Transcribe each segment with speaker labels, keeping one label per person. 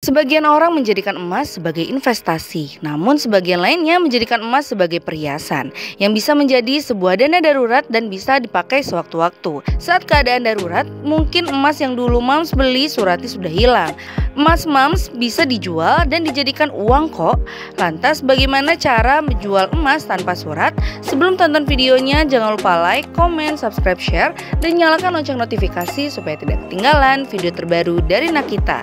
Speaker 1: Sebagian orang menjadikan emas sebagai investasi, namun sebagian lainnya menjadikan emas sebagai perhiasan yang bisa menjadi sebuah dana darurat dan bisa dipakai sewaktu-waktu. Saat keadaan darurat, mungkin emas yang dulu Mams beli Surati sudah hilang. Emas Mams bisa dijual dan dijadikan uang kok. Lantas bagaimana cara menjual emas tanpa surat? Sebelum tonton videonya, jangan lupa like, komen, subscribe, share, dan nyalakan lonceng notifikasi supaya tidak ketinggalan video terbaru dari Nakita.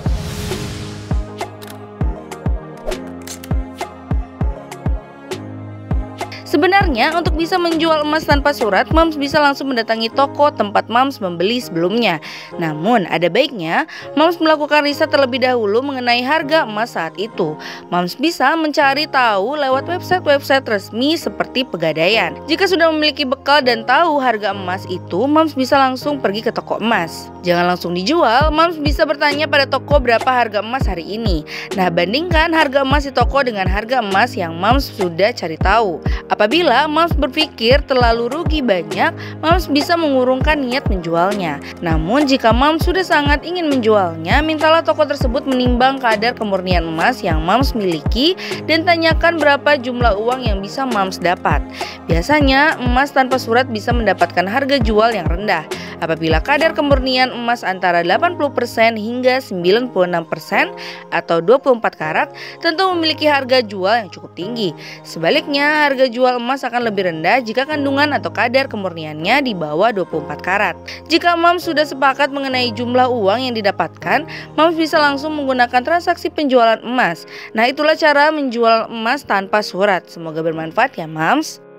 Speaker 1: Sebenarnya untuk bisa menjual emas tanpa surat, Mams bisa langsung mendatangi toko tempat Mams membeli sebelumnya. Namun ada baiknya Mams melakukan riset terlebih dahulu mengenai harga emas saat itu. Mams bisa mencari tahu lewat website-website resmi seperti Pegadaian. Jika sudah memiliki bekal dan tahu harga emas itu, Mams bisa langsung pergi ke toko emas. Jangan langsung dijual, Mams bisa bertanya pada toko berapa harga emas hari ini. Nah, bandingkan harga emas di toko dengan harga emas yang Mams sudah cari tahu. Apabila Mams berpikir terlalu rugi banyak, Mams bisa mengurungkan niat menjualnya. Namun jika Mams sudah sangat ingin menjualnya, mintalah toko tersebut menimbang kadar kemurnian emas yang Mams miliki dan tanyakan berapa jumlah uang yang bisa Mams dapat. Biasanya emas tanpa surat bisa mendapatkan harga jual yang rendah. Apabila kadar kemurnian emas antara 80% hingga 96% atau 24 karat, tentu memiliki harga jual yang cukup tinggi. Sebaliknya, harga jual emas akan lebih rendah jika kandungan atau kadar kemurniannya di bawah 24 karat. Jika Mams sudah sepakat mengenai jumlah uang yang didapatkan, Mams bisa langsung menggunakan transaksi penjualan emas. Nah, itulah cara menjual emas tanpa surat. Semoga bermanfaat ya, Mams.